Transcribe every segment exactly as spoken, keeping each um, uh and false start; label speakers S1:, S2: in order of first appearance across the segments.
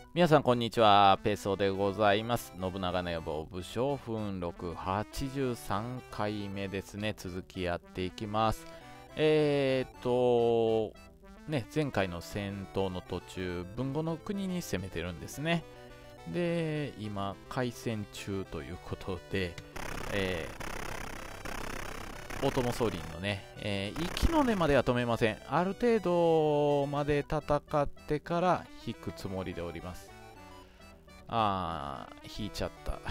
S1: 皆さんこんにちは、ペソでございます。信長の野望武将奮録はちじゅうさんかいめですね。続きやっていきます。えーっとね、前回の戦闘の途中、豊後の国に攻めてるんですね。で、今開戦中ということで、えー、大友宗麟のね、えー、息の根までは止めません。ある程度まで戦ってから引くつもりでおります。あー、引いちゃった。よ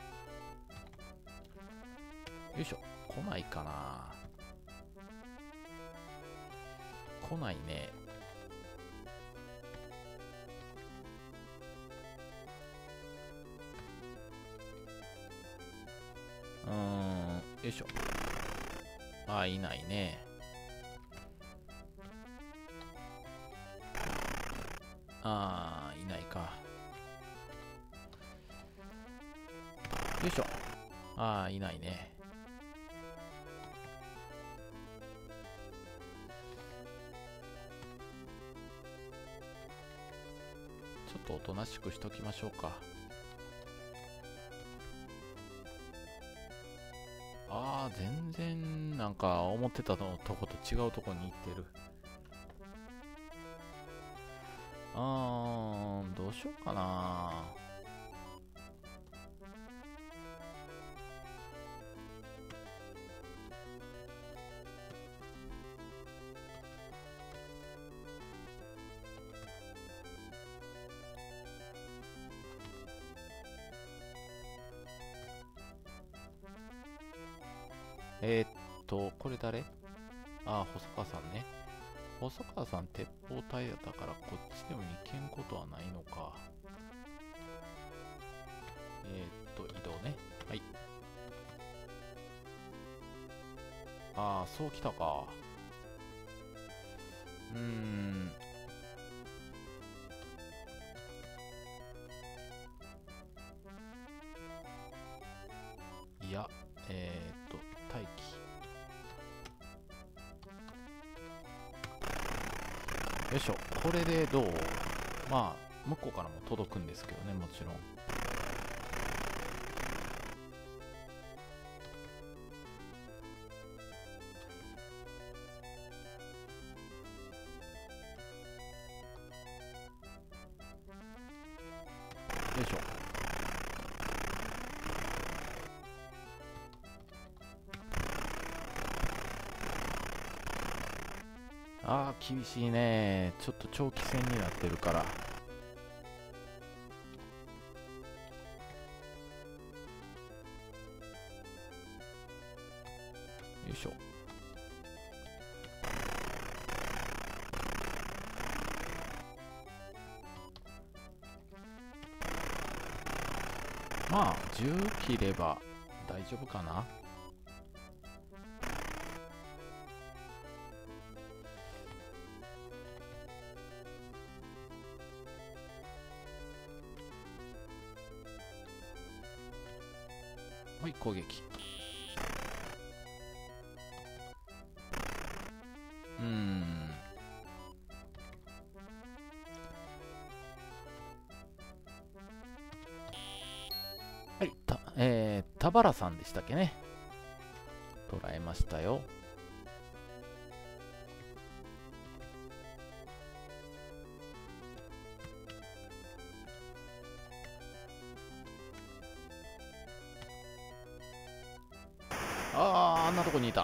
S1: いしょ。来ないかな。来ないね。うーん、よいしょ。あー、いないね。あー、いないか。よいしょ。あー、いないね。ちょっとおとなしくしときましょうか。あー、全然なんか思ってたのとこと違うとこに行ってる。あー、どうしようかな。えー、っと、これ誰？あー、細川さんね。細川さん鉄砲隊だったからこっちでも行けんことはないのか。えー、っと、移動ね。はい。ああ、そうきたか。うーん。いや、えー、っと、待機。よいしょ。これでどう？まあ、向こうからも届くんですけどね、もちろん。よいしょ。ああ、厳しいね。ちょっと長期戦になってるから。よいしょ。まあ、じゅう切れば大丈夫かな。はい、攻撃。うーん。はい、た、えー、田原さんでしたっけね。捉えましたよ。あー、あんなとこにいた。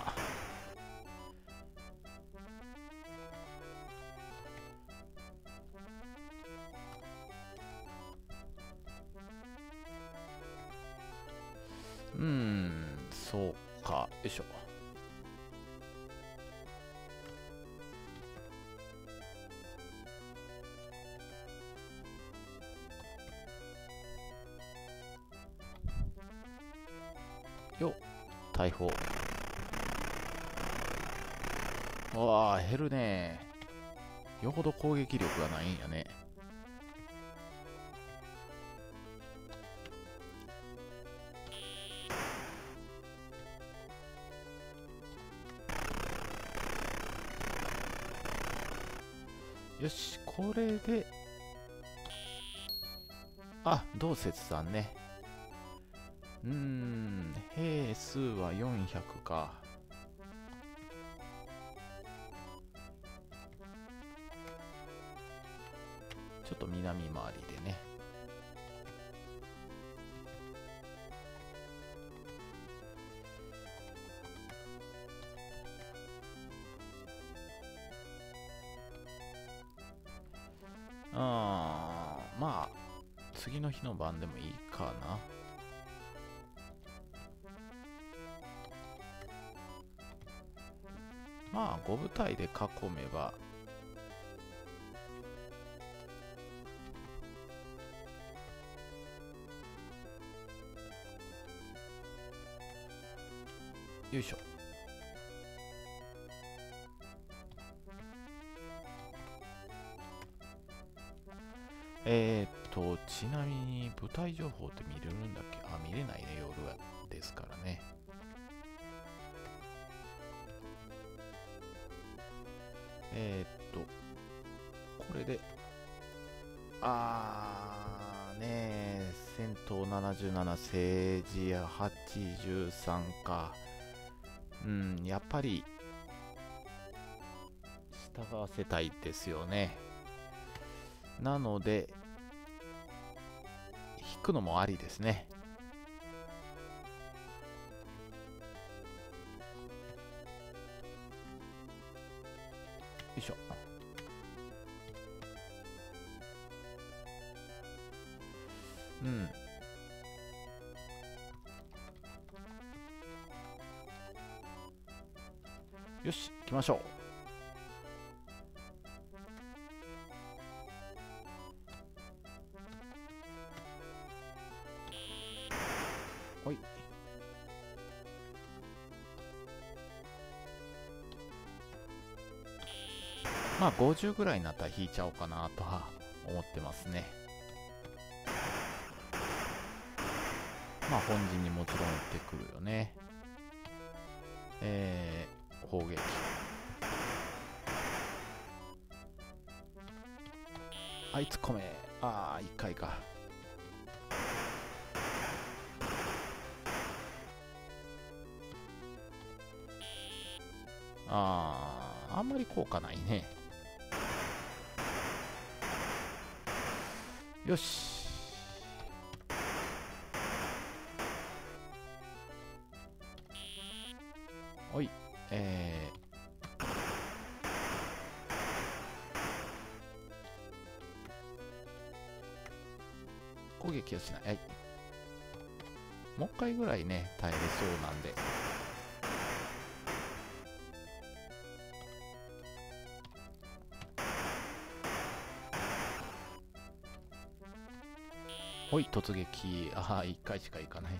S1: うーん、そうか。よいしょ。よっ、大砲。うわー、減るね。よほど攻撃力がないんやね。よし、これであ、同節さんね。うーん、兵数はよんひゃくか。ちょっと南回りでね。あー、まあ次の日の晩でもいいかな。まあご部隊で囲めばよいしょ。えーっとちなみに部隊情報って見れるんだっけ？あ、見れないね、夜はですからね。えーっとこれであーねえ、戦闘ななじゅうなな、政治はちじゅうさんか。うん、やっぱり従わせたいですよね。なので引くのもありですね。よいしょ。うん。よし、行きましょう。ほい。まあごじゅうぐらいになったら引いちゃおうかなとは思ってますね。まあ本陣にもちろん行ってくるよね。えー、砲撃。あいつ込め。ああ、いっかいか。ああ、あんまり効果ないね。よし。おい、えー、攻撃はしない。はい。もう一回ぐらいね、耐えれそうなんで。ほい、突撃。ああ、いっかいしかいかない。よ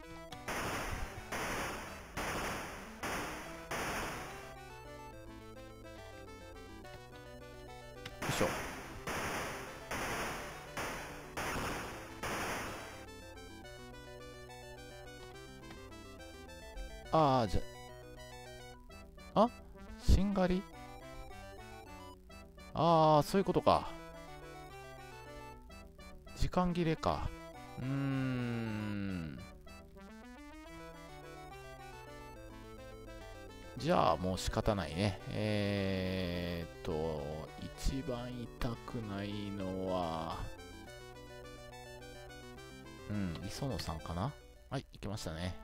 S1: いしょ。ああ、じゃ、あ、しんがり。ああ、そういうことか。時間切れか。うーん。じゃあもう仕方ないね。えーっと、一番痛くないのは、うん、磯野さんかな。はい、行きましたね。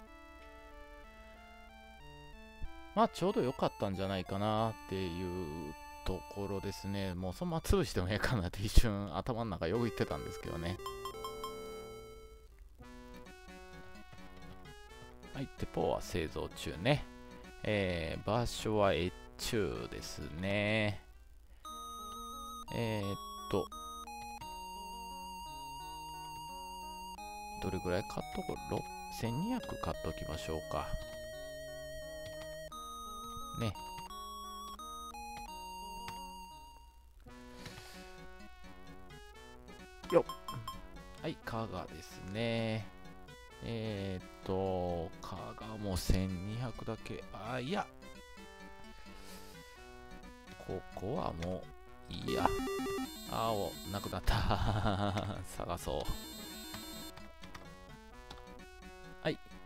S1: まあちょうど良かったんじゃないかなっていうところですね。もうそのまま潰してもええかなって一瞬頭の中よぎってたんですけどね。はい、テポは製造中ね。えー、場所は越中ですね。えー、っと、どれぐらい買っとこう？せんにひゃく買っときましょうか。ね。よっ。はい、加賀ですね。えー、っと、加賀もせんにひゃくだけ。あ、いや。ここはもういいや。青、なくなった。探そう。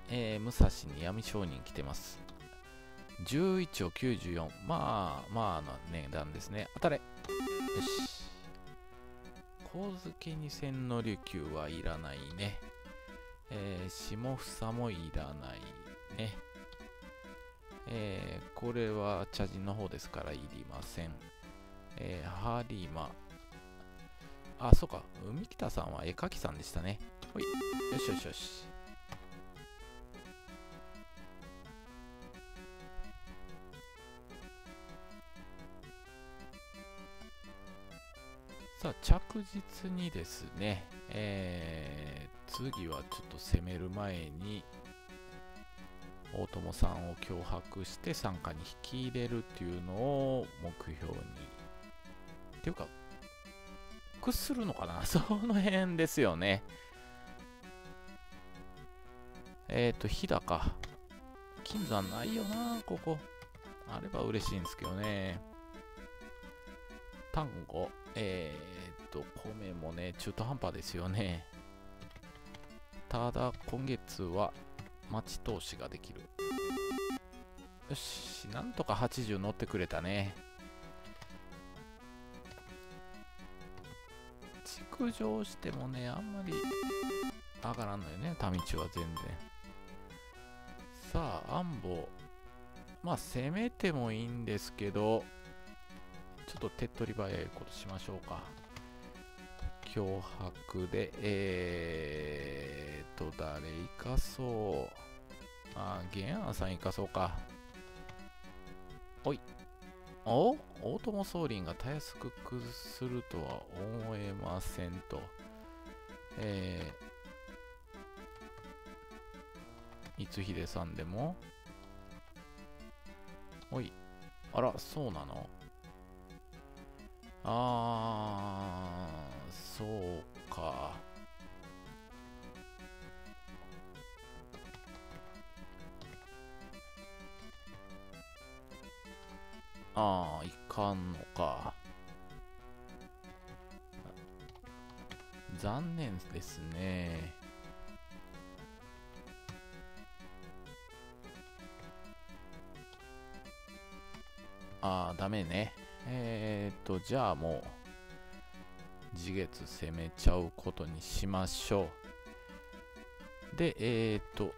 S1: えー、武蔵に闇商人来てます。じゅういちをきゅうじゅうよん。まあ、まあな値段ですね。当たれ。よし。神付に千利休はいらないね。えー、下房もいらないね。えー、これは茶人の方ですからいりません。えー、ハリマ。あ、そうか。海北さんは絵描きさんでしたね。ほい。よしよしよし。さあ、着実にですね、えー、次はちょっと攻める前に、大友さんを脅迫して傘下に引き入れるっていうのを目標に。っていうか、屈するのかなその辺ですよね。えっ、ー、と、飛騨か。金山ないよな、ここ。あれば嬉しいんですけどね。単語。えっ、ー、と、米もね、中途半端ですよね。ただ、今月は、町投資ができる。よし、なんとかはちじゅう乗ってくれたね。築城してもね、あんまり上がらんのよね、田道は全然。さあ、安保。まあ、攻めてもいいんですけど、ちょっと手っ取り早いことしましょうか。脅迫で、えーと、誰生かそう。あ、玄安さん生かそうか。おい。お大友宗麟がたやすく崩するとは思えませんと。えー、光秀さんでもおい。あら、そうなのあー、そうか。ああ、いかんのか。残念ですね。ああ、ダメね。えーっと、じゃあもう、次月攻めちゃうことにしましょう。で、えーっと、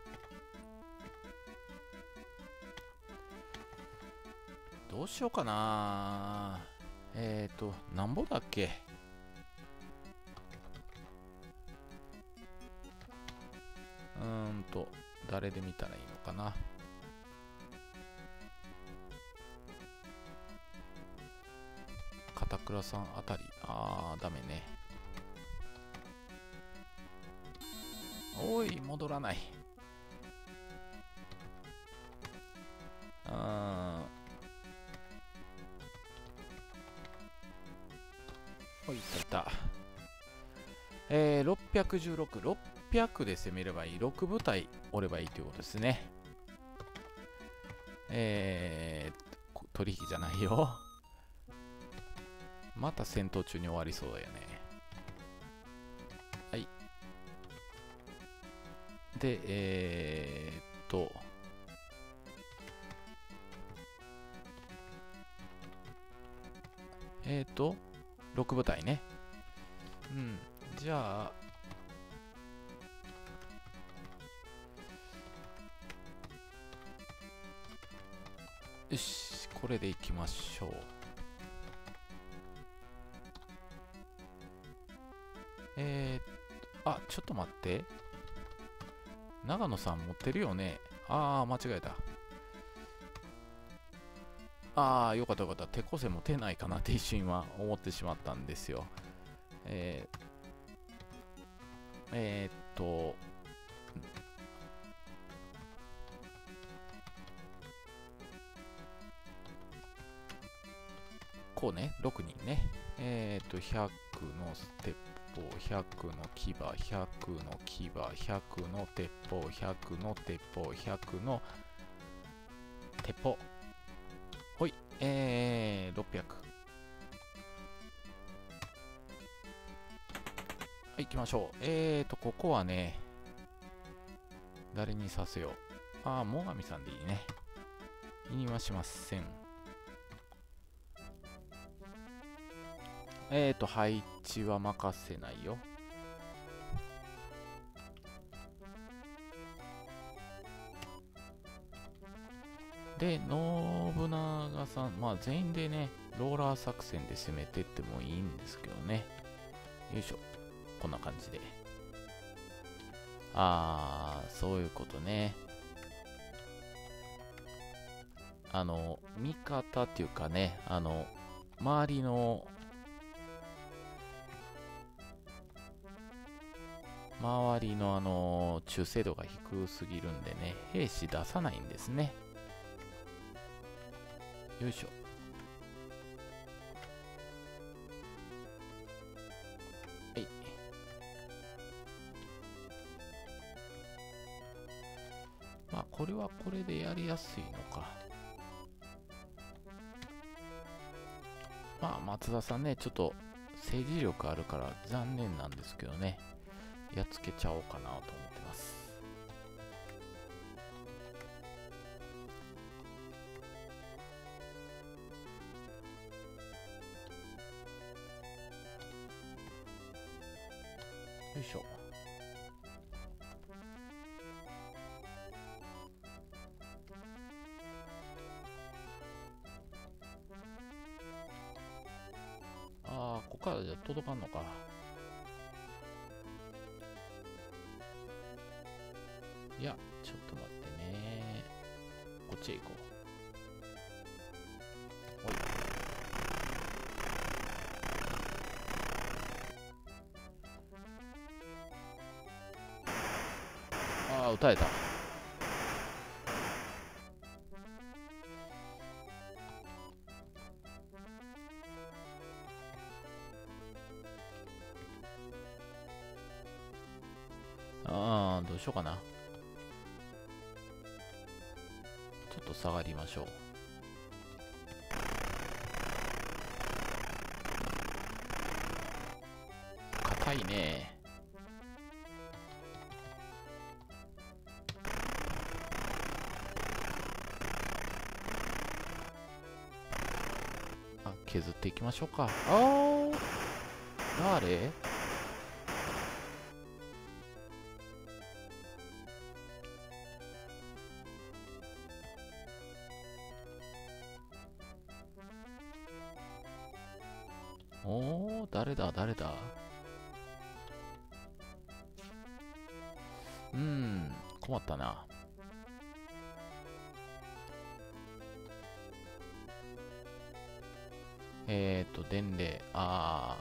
S1: どうしようかな。えーっと、なんぼだっけ。うーんと、誰で見たらいいのかな。片倉さんあたり。あー、ダメね。おい、戻らない。うーん。おい、いったいった。えー、ろっぴゃくじゅうろく。ろっぴゃくで攻めればいい。ろく部隊おればいいということですね。えー、取引じゃないよ。また戦闘中に終わりそうだよね。はい。で、えー、っと、えー、っと、ろく部隊ね。うん。じゃあ、よし、これでいきましょう。えー、あ、ちょっと待って。長野さん持ってるよね。あー、間違えた。あー、よかったよかった。手こせ持てないかなって一瞬は思ってしまったんですよ。えー、えー、っと、こうね、ろくにんね。えー、っと、ひゃくの鉄砲、ひゃくの牙、ひゃくの牙、ひゃくの鉄砲、ひゃくの鉄砲、ひゃくの鉄砲。ほい、えー、ろっぴゃく。はい、行きましょう。えーと、ここはね、 誰にさせよう。ああ、最上さんでいいね。気にはしません。えーと、配置は任せないよ。で、信長さん、まあ全員でね、ローラー作戦で攻めてってもいいんですけどね。よいしょ。こんな感じで。あー、そういうことね。あの、味方っていうかね、あの、周りの、周りのあの、中精度が低すぎるんでね、兵士出さないんですね。よいしょ。はい。まあ、これはこれでやりやすいのか。まあ、松田さんね、ちょっと政治力あるから残念なんですけどね、やっつけちゃおうかなと思ってます。よいしょ。ああ、ここからじゃ届かんのか。いや、ちょっと待ってね。こっちへ行こう。おい。ああ、撃たれた。ああ、どうしようかな。ちょっと下がりましょう。硬いね。あ、削っていきましょうか。ああ、誰？おー、誰だ誰だ。うーん、困ったな。えーと、伝令。あ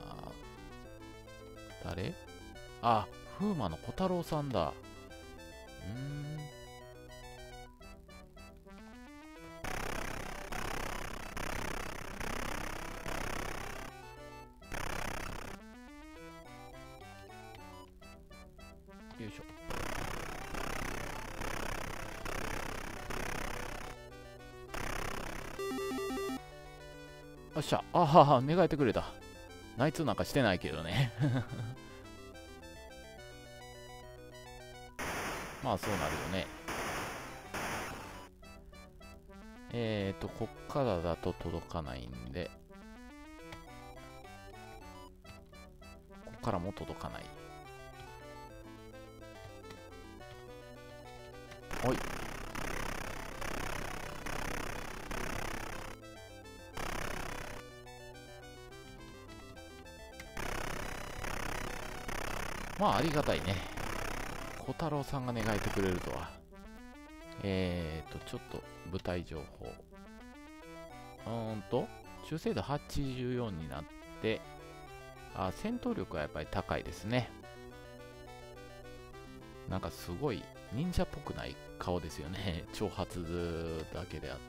S1: ー、誰？あ、風魔の小太郎さんだ。うーん。よいしょ。よっしゃ。あはは、願えてくれた。内通なんかしてないけどね。まあそうなるよね。えーと、こっからだと届かないんで、こっからも届かない。おい。まあありがたいね。小太郎さんが願えてくれるとは。えーと、ちょっと舞台情報。うーんと、中精度はちじゅうよんになって、あ、戦闘力はやっぱり高いですね。なんかすごい忍者っぽくない顔ですよね。挑発だけであって。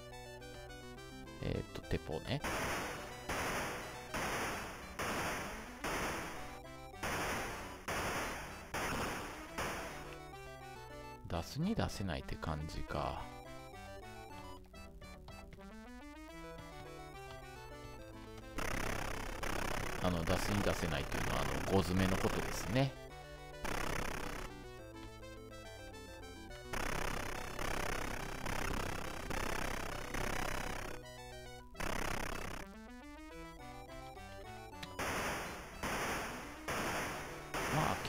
S1: えーと、鉄砲ね。出すに出せないって感じか。あの、出すに出せないっていうのは、あの、ご詰めのことですね。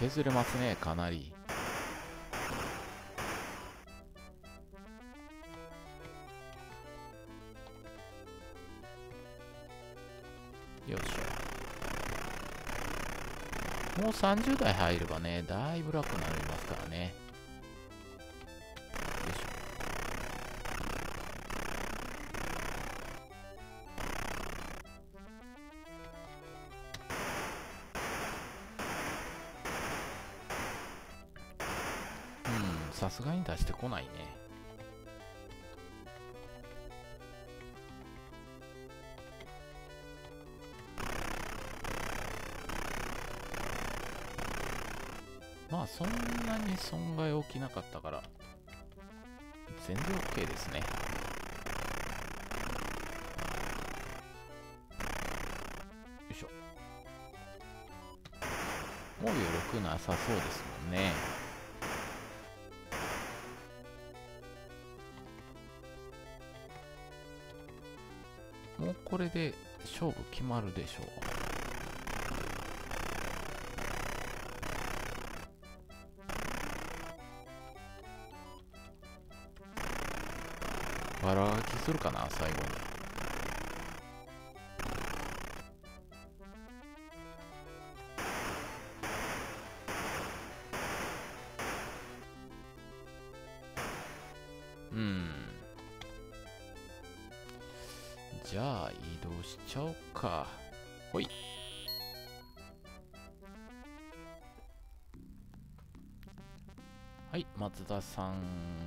S1: 削れますね、かなり。よいしょ。もうさんじゅう代入ればね、だいぶ楽になりますからね。よいしょ。うん、さすがに出してこないね。まあそんなに損害起きなかったから全然 OK ですね。よいしょ。もう余力なさそうですもんね。もうこれで勝負決まるでしょう。バラ書きするかな、最後に。うん。じゃあ移動しちゃおうか。ほい。はい、松田さん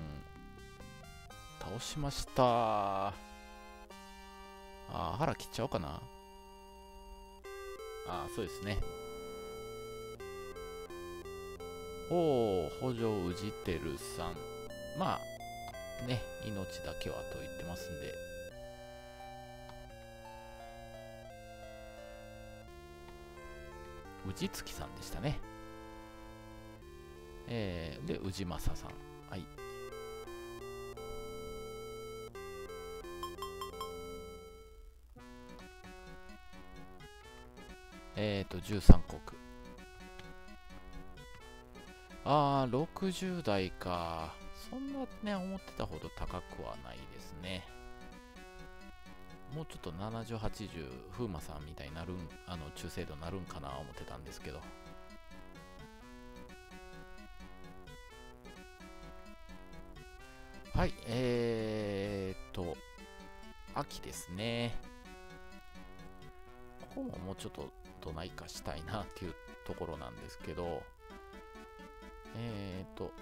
S1: 倒しました。あー、腹切っちゃおうかな。あー、そうですね。おお、補助ウジテルさん。まあね、命だけはと言ってますんで。宇治月さんでしたね。えー、で、宇治正さん。はい。えーと、じゅうさんこく。あー、ろくじゅう代か。そんなね、思ってたほど高くはないですね。もうちょっとななじゅう、はちじゅう、風磨さんみたいになるん、あの、中精度なるんかな思ってたんですけど。はい、えーっと、秋ですね。ここももうちょっとどないかしたいなっていうところなんですけど、えーっと、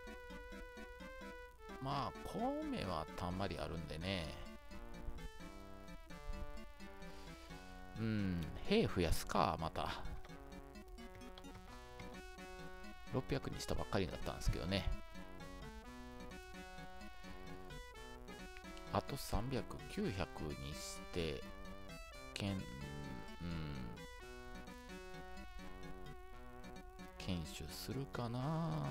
S1: まあ、米はたんまりあるんでね、うん、兵増やすか、また。ろっぴゃくにしたばっかりだったんですけどね。あとさんびゃく、きゅうひゃくにして、けん、うん、検守するかな。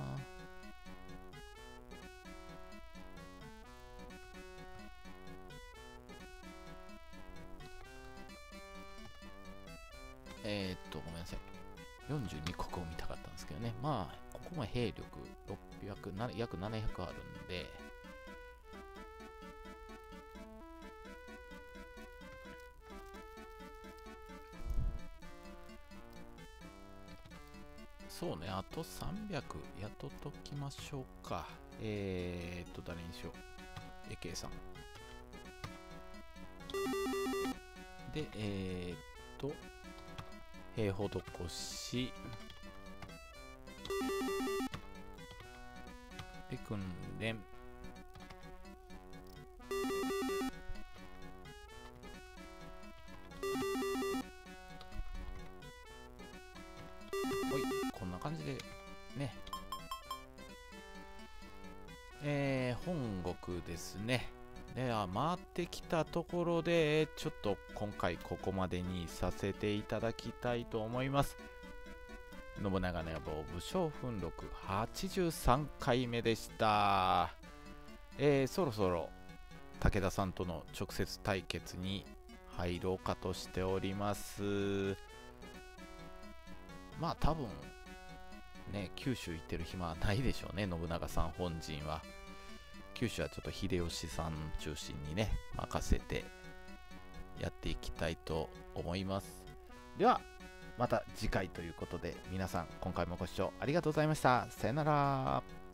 S1: えー、っと、ごめんなさい。よんじゅうにこくを見たかったんですけどね。まあ、ここも兵力ろっぴゃく、約ななひゃくあるんで、そうね、あとさんびゃく雇っときましょうか。えーっと、誰にしよう。エケイさん。で、えーっと、兵施し、で、訓練。ほい、こんな感じで、ね。えー、本国ですね。では、回ってきたところで、ちょっと今回ここまでにさせていただきたいと思います。信長の野望武将奮録はちじゅうさんかいめでした。えー、そろそろ武田さんとの直接対決に入ろうかとしております。まあ多分ね、九州行ってる暇はないでしょうね、信長さん本陣は。九州はちょっと秀吉さん中心にね、任せてやっていきたいと思います。では、また次回ということで、皆さん、今回もご視聴ありがとうございました。さよなら。